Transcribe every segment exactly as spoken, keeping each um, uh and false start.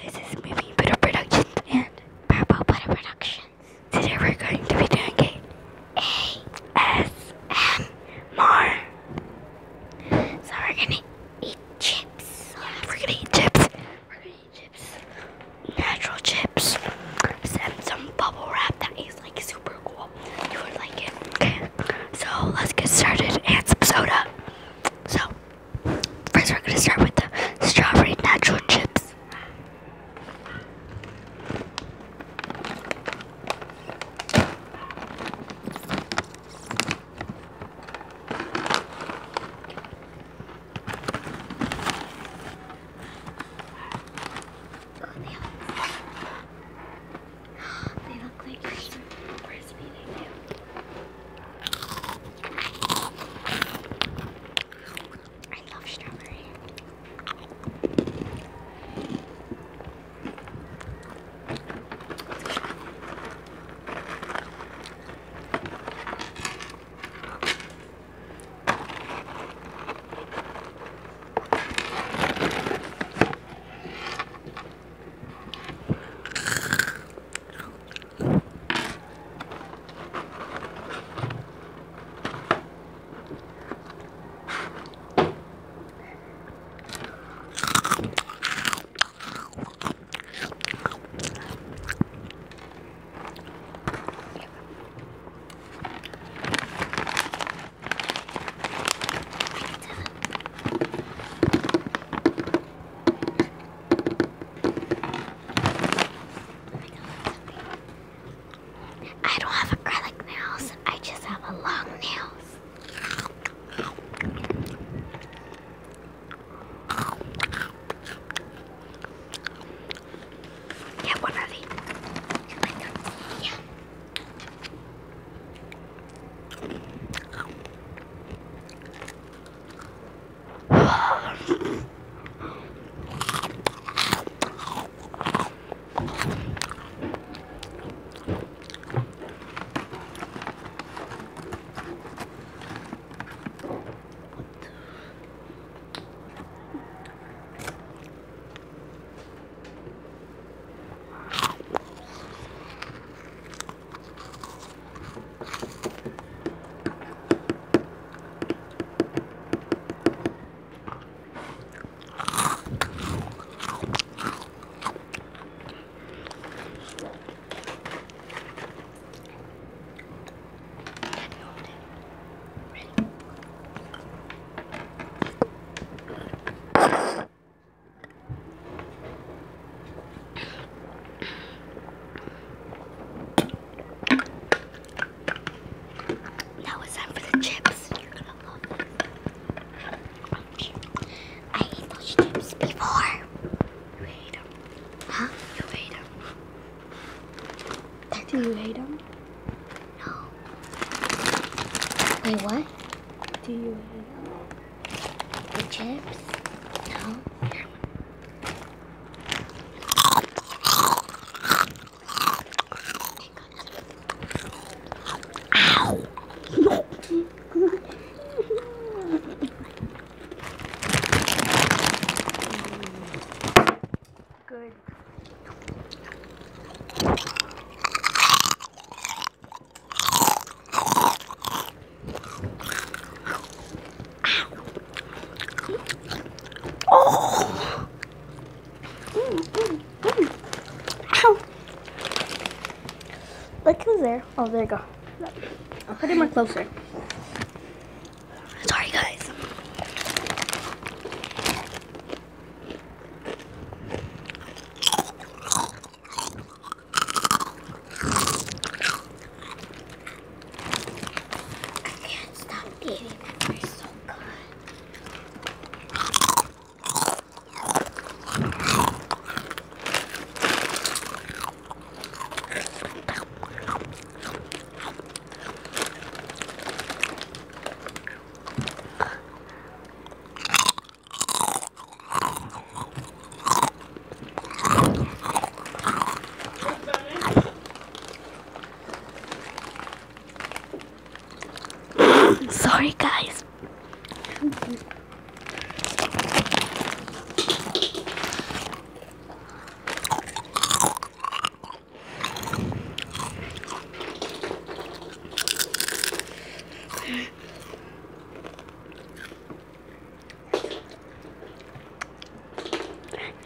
guys, it's Movie Butter Productions and Purple Butter Productions. Today we're going to be doing a A S M R. So we're gonna eat chips. We're gonna eat chips. We're gonna eat chips. Natural chips. And some bubble wrap that is like super cool. You would like it. Okay. So let's get started and some soda. So first we're gonna start with the strawberry natural chips. They look like crispy. They do. I love strawberry. I don't have acrylic nails, I just have a long nails. Get one of these. Yeah. Now it's time for the chips. You're gonna love this. I ate those chips before. You hate them. Huh? You hate them. Do you hate them? No. Wait, what? Do you hate them? The chips? No. Good. Oh! Mm, mm, mm. Ow! Look who's there. Oh, there you go. I'll put it more closer. Sorry, guys. I can't stop eating them. They're so good.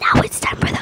now it's time for the